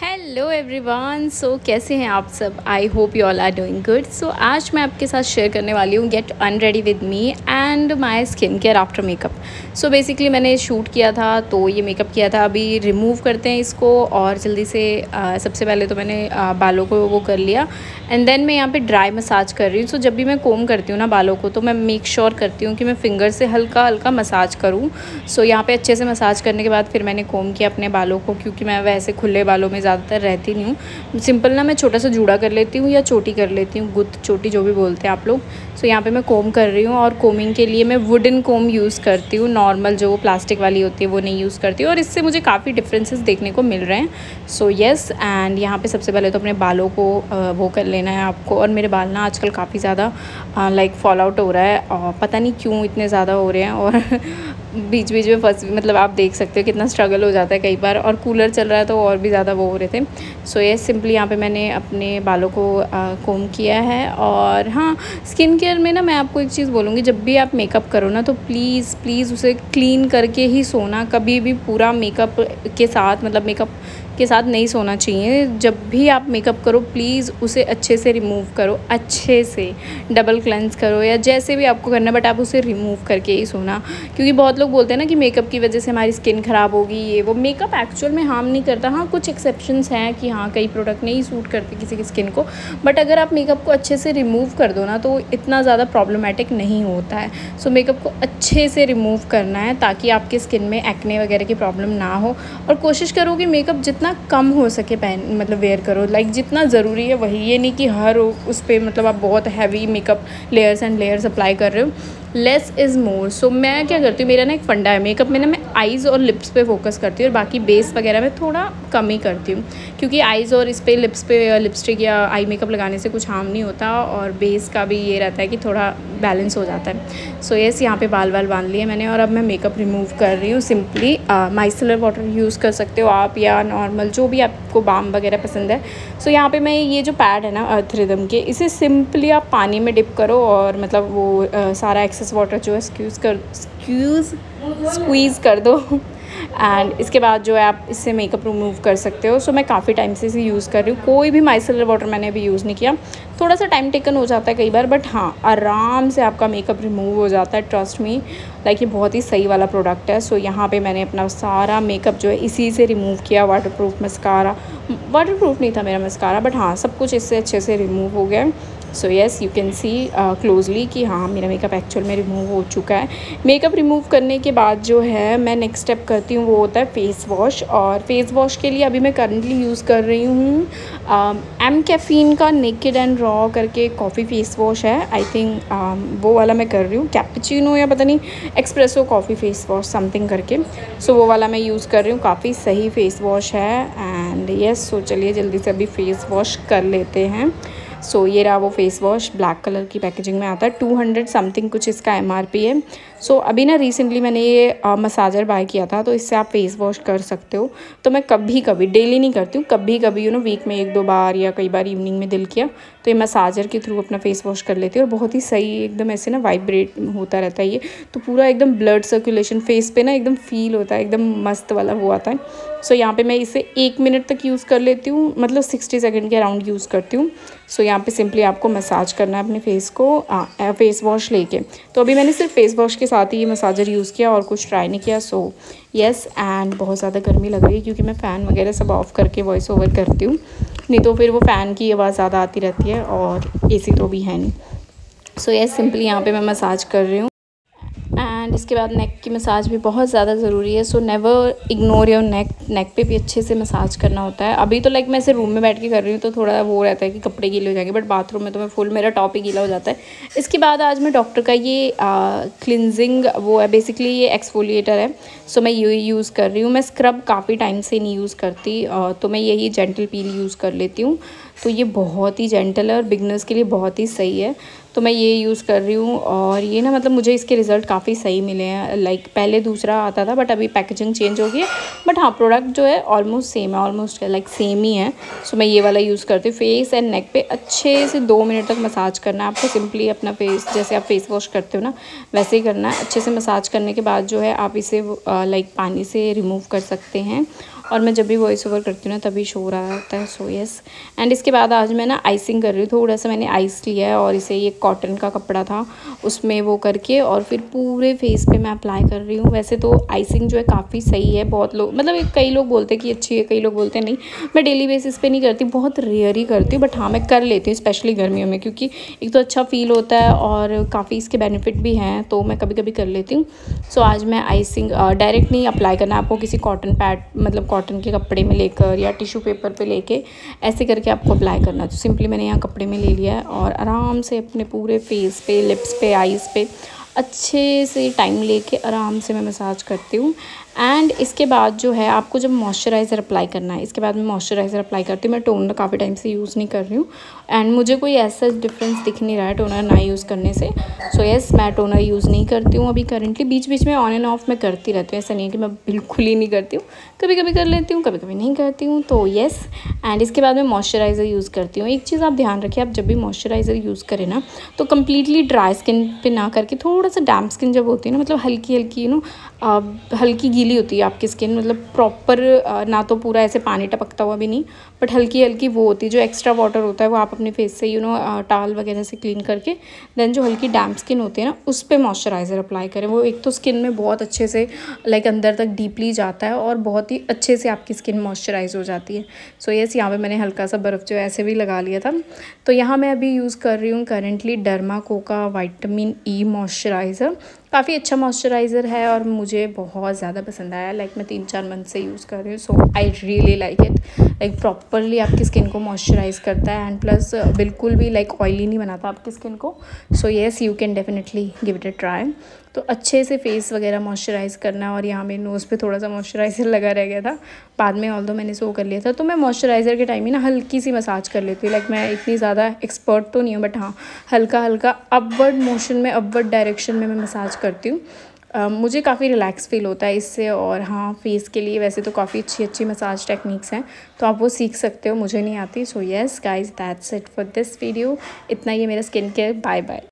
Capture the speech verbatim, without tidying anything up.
Hello everyone. सो कैसे हैं आप सब? I hope you all are doing good. So आज मैं आपके साथ शेयर करने वाली हूँ get unready with me and my skin care after makeup. So basically मैंने शूट किया था तो ये मेकअप किया था, अभी रिमूव करते हैं इसको। और जल्दी से आ, सबसे पहले तो मैंने आ, बालों को वो कर लिया एंड देन मैं यहाँ पे ड्राई मसाज कर रही हूँ। सो जब भी मैं कोम करती हूँ ना बालों को तो मैं मेक श्योर करती हूँ कि मैं फिंगर से हल्का हल्का मसाज करूँ। सो यहाँ पे अच्छे से मसाज करने के बाद फिर मैंने कोम किया अपने बालों को, क्योंकि मैं वैसे खुले बालों में ज़्यादातर रहती नहीं हूँ। सिंपल ना मैं छोटा सा जूड़ा कर लेती हूँ या चोटी कर लेती हूँ, गुत्त चोटी जो भी बोलते हैं आप लोग। सो यहाँ पे मैं कोम कर रही हूँ और कोमिंग के लिए मैं वुडन कोम यूज़ करती हूँ, नॉर्मल जो प्लास्टिक वाली होती है वो नहीं यूज़ करती हूँ। और इससे मुझे काफ़ी डिफरेंसेस देखने को मिल रहे हैं। सो येस, एंड यहाँ पे सबसे पहले तो अपने बालों को वो कर लेना है आपको। और मेरे बाल ना आजकल काफ़ी ज़्यादा लाइक फॉल आउट हो रहा है और पता नहीं क्यों इतने ज़्यादा हो रहे हैं। और बीच बीच में फंस मतलब आप देख सकते हो कितना स्ट्रगल हो जाता है कई बार, और कूलर चल रहा है तो और भी ज़्यादा वो हो रहे थे। सो ये सिंपली यहाँ पे मैंने अपने बालों को कोम किया है। और हाँ, स्किन केयर में ना मैं आपको एक चीज़ बोलूँगी, जब भी आप मेकअप करो ना तो प्लीज़ प्लीज़ उसे क्लीन करके ही सोना। कभी भी पूरा मेकअप के साथ मतलब मेकअप के साथ नहीं सोना चाहिए। जब भी आप मेकअप करो प्लीज़ उसे अच्छे से रिमूव करो, अच्छे से डबल क्लेंस करो या जैसे भी आपको करना है, बट आप उसे रिमूव करके ही सोना। क्योंकि बहुत लोग बोलते हैं ना कि मेकअप की वजह से हमारी स्किन ख़राब होगी, ये वो। मेकअप एक्चुअल में हार्म नहीं करता। हाँ, कुछ एक्सेप्शंस हैं कि हाँ कई प्रोडक्ट नहीं सूट करते किसी की स्किन को, बट अगर आप मेकअप को अच्छे से रिमूव कर दो ना तो इतना ज़्यादा प्रॉब्लमेटिक नहीं होता है। सो मेकअप को अच्छे से रिमूव करना है ताकि आपकी स्किन में एक्ने वगैरह की प्रॉब्लम ना हो। और कोशिश करो कि मेकअप जितना कम हो सके पहन मतलब वेयर करो, लाइक जितना ज़रूरी है वही। ये नहीं कि हर उस पर मतलब आप बहुत heavy makeup layers and layers apply कर रहे हो। Less is more. सो मैं क्या करती हूँ, मेरा ना एक फंडा है मेकअप में ना, मैं आइज़ और लिप्स पे फोकस करती हूँ और बाकी बेस वगैरह में थोड़ा कम ही करती हूँ। क्योंकि आइज़ और इस पे लिप्स पे लिपस्टिक या आई मेकअप लगाने से कुछ हार्म नहीं होता, और बेस का भी ये रहता है कि थोड़ा बैलेंस हो जाता है। सो येस, यहाँ पे बाल बाल बांध लिए मैंने और अब मैं मेकअप रिमूव कर रही हूँ। सिंपली माइसेलर वाटर यूज़ कर सकते हो आप, या नॉर्मल जो भी आपको बाम वगैरह पसंद है। सो यहाँ पे मैं ये जो पैड है ना अर्थ रिदम के, इसे सिंपली आप पानी में डिप करो और मतलब वो आ, सारा एक्सेस वाटर जो है स्क्यूज़ कर स्क्यूज़ स्क्वीज़ कर दो। एंड इसके बाद जो है आप इससे मेकअप रिमूव कर सकते हो। सो मैं काफ़ी टाइम से इसे यूज़ कर रही हूँ। कोई भी माइसेलर वाटर मैंने अभी यूज़ नहीं किया। थोड़ा सा टाइम टेकन हो जाता है कई बार, बट हाँ आराम से आपका मेकअप रिमूव हो जाता है, ट्रस्ट मी। लाइक ये बहुत ही सही वाला प्रोडक्ट है। सो यहाँ पे मैंने अपना सारा मेकअप जो है इसी से रिमूव किया। वाटरप्रूफ मस्कारा, वाटरप्रूफ नहीं था मेरा मस्कारा, बट हाँ सब कुछ इससे अच्छे से रिमूव हो गया। So yes, you can see closely कि हाँ मेरा मेकअप एक्चुअल में रिमूव हो चुका है। मेकअप रिमूव करने के बाद जो है मैं नेक्स्ट स्टेप करती हूँ वो होता है फेस वॉश। और फेस वॉश के लिए अभी मैं करंटली यूज़ कर रही हूँ एम कैफ़ीन का नेकेड एंड रॉ करके कॉफ़ी फेस वॉश है। आई थिंक um, वो वाला मैं कर रही हूँ, कैपुचिनो या पता नहीं espresso coffee face wash something करके। सो so, वो वाला मैं यूज़ कर रही हूँ, काफ़ी सही फेस वॉश है। एंड येस, सो चलिए जल्दी से अभी फेस वॉश कर लेते हैं। सो so, ये रहा वो फेस वॉश, ब्लैक कलर की पैकेजिंग में आता है, टू हंड्रेड समथिंग कुछ इसका एमआरपी है। सो so, अभी ना रिसेंटली मैंने ये मसाजर बाय किया था, तो इससे आप फेस वॉश कर सकते हो। तो मैं कभी कभी, डेली नहीं करती हूँ, कभी कभी यू नो वीक में एक दो बार या कई बार इवनिंग में दिल किया तो ये मसाजर के थ्रू अपना फेस वॉश कर लेती हूँ। और बहुत ही सही एकदम ऐसे ना वाइब्रेट होता रहता है ये, तो पूरा एकदम ब्लड सर्कुलेशन फेस पे ना एकदम फील होता है, एकदम मस्त वाला वो आता है। सो so, यहाँ पे मैं इसे एक मिनट तक यूज़ कर लेती हूँ, मतलब सिक्सटी सेकेंड के अराउंड यूज़ करती हूँ। सो so, यहाँ पे सिंपली आपको मसाज करना है अपने फेस को आ, फेस वॉश लेके। तो अभी मैंने सिर्फ फेस वॉश के साथ ही ये मसाजर यूज़ किया और कुछ ट्राई नहीं किया। सो येस, एंड बहुत ज़्यादा गर्मी लग रही है क्योंकि मैं फ़ैन वगैरह सब ऑफ़ करके वॉइस ओवर करती हूँ, नहीं तो फिर वो फ़ैन की आवाज़ ज़्यादा आती रहती है और एसी तो भी है नहीं। सो येस, सिंपली यहाँ पे मैं मसाज कर रही हूँ। एंड इसके बाद नेक की मसाज भी बहुत ज़्यादा ज़रूरी है। So never ignore your neck. Neck पे भी अच्छे से मसाज करना होता है। अभी तो लाइक मैं ऐसे रूम में बैठ के कर रही हूँ तो थोड़ा वो रहता है कि कपड़े गीले हो जाएंगे, बट बाथरूम में तो मैं फुल मेरा टॉप ही गीला हो जाता है। इसके बाद आज मैं डॉक्टर का ये क्लिनजिंग वो है, बेसिकली ये एक्सफोलिएटर है। सो मैं ये यूज़ कर रही हूँ। मैं स्क्रब काफ़ी टाइम से नहीं यूज़ करती, तो मैं यही जेंटल पील यूज़ कर लेती हूँ। तो ये बहुत ही जेंटल है और बिगनर्स के लिए बहुत ही सही है, तो मैं ये यूज़ कर रही हूँ। और ये ना मतलब मुझे इसके रिज़ल्ट काफ़ी सही मिले हैं। लाइक पहले दूसरा आता था बट अभी पैकेजिंग चेंज हो गई है, बट हाँ प्रोडक्ट जो है ऑलमोस्ट सेम है, ऑलमोस्ट लाइक सेम ही है। सो मैं ये वाला यूज़ करती हूँ। फेस एंड नेक पे अच्छे से दो मिनट तक मसाज करना है आपको। सिंपली अपना फेस जैसे आप फेस वॉश करते हो ना वैसे ही करना है। अच्छे से मसाज करने के बाद जो है आप इसे लाइक पानी से रिमूव कर सकते हैं। और मैं जब भी वॉइस ओवर करती हूँ ना तभी शोर आ जाता है। सो यस, एंड इसके बाद आज मैं ना आइसिंग कर रही हूँ। थोड़ा सा मैंने आइस लिया है और इसे ये कॉटन का कपड़ा था उसमें वो करके और फिर पूरे फेस पे मैं अप्लाई कर रही हूँ। वैसे तो आइसिंग जो है काफ़ी सही है, बहुत लोग मतलब कई लोग बोलते हैं कि अच्छी है, कई लोग बोलते हैं नहीं। मैं डेली बेसिस पे नहीं करती, बहुत रेयर ही करती हूँ, बट हाँ मैं कर लेती हूँ स्पेशली गर्मियों में, क्योंकि एक तो अच्छा फील होता है और काफ़ी इसके बेनिफिट भी हैं, तो मैं कभी कभी कर लेती हूँ। सो आज मैं आइसिंग डायरेक्ट नहीं अप्लाई करना, आपको किसी कॉटन पैड मतलब कॉटन के कपड़े में लेकर या टिश्यू पेपर पे लेके ऐसे करके आपको अप्लाई करना है। तो सिंपली मैंने यहाँ कपड़े में ले लिया है और आराम से अपने पूरे फेस पे, लिप्स पे, आईज़ पे अच्छे से टाइम लेके आराम से मैं मसाज करती हूँ। एंड इसके बाद जो है आपको जब मॉइस्चराइज़र अप्लाई करना है, इसके बाद मैं मॉइस्चराइज़र अप्लाई करती हूँ। मैं टोनर काफ़ी टाइम से यूज़ नहीं कर रही हूँ एंड मुझे कोई ऐसा डिफरेंस दिख नहीं रहा है टोनर ना यूज़ करने से। सो so यस yes, मैं टोनर यूज़ नहीं करती हूँ अभी करंटली। बीच बीच में ऑन एंड ऑफ मैं करती रहती हूँ, ऐसा नहीं है कि मैं बिल्कुल ही नहीं करती हूँ, कभी कभी कर लेती हूँ, कभी कभी नहीं करती हूँ। तो येस, एंड इसके बाद मैं मॉइस्चराइज़र यूज़ करती हूँ। एक चीज़ आप ध्यान रखिए, आप जब भी मॉइस्चराइज़र यूज़ करें ना तो कम्प्लीटली ड्राई स्किन पे ना करके थोड़ा सा डैम्प स्किन जब होती है ना, मतलब हल्की हल्की यू नो हल्की गीली होती है आपकी स्किन, मतलब प्रॉपर ना तो पूरा ऐसे पानी टपकता हुआ भी नहीं, बट हल्की हल्की वो होती है, जो एक्स्ट्रा वाटर होता है वो आप अपने फेस से यू नो टाल वगैरह से क्लीन करके देन जो हल्की डैम्प स्किन होती है ना उस पर मॉइस्चराइज़र अप्लाई करें। वो एक तो स्किन में बहुत अच्छे से लाइक अंदर तक डीपली जाता है और बहुत ही अच्छे से आपकी स्किन मॉइस्चराइज हो जाती है। सो यस, यहाँ पे मैंने हल्का सा बर्फ़ जो ऐसे भी लगा लिया था। तो यहाँ मैं अभी यूज़ कर रही हूँ करेंटली डर्माको का विटामिन ई मॉइस्चराइज़र। काफ़ी अच्छा मॉइस्चराइज़र है और मुझे बहुत ज़्यादा पसंद आया। लाइक मैं तीन चार मंथ से यूज़ कर रही हूँ, so I really like it. Like properly आपकी स्किन को मॉइस्चराइज़ करता है एंड प्लस बिल्कुल भी लाइक ऑयली नहीं बनाता आपकी स्किन को। So yes, you can definitely give it a try. तो अच्छे से फेस वगैरह मॉइस्चराइज़ करना, और यहाँ मेरे नोज़ पे थोड़ा सा मॉइस्चराइज़र लगा रह गया था, बाद में ऑल्दो मैंने सो कर लिया था। तो मैं मॉइस्चराइज़र के टाइम ही ना हल्की सी मसाज कर लेती हूँ। लाइक मैं इतनी ज़्यादा एक्सपर्ट तो नहीं हूँ, बट हाँ हल्का हल्का अपवर्ड मोशन में, अपवर्ड डायरेक्शन में मैं मसाज करती हूँ। Uh, मुझे काफ़ी रिलैक्स फील होता है इससे। और हाँ, फेस के लिए वैसे तो काफ़ी अच्छी अच्छी मसाज टेक्निक्स हैं, तो आप वो सीख सकते हो, मुझे नहीं आती। So yes guys, that's it for this video. इतना ही मेरा स्किन केयर। Bye bye.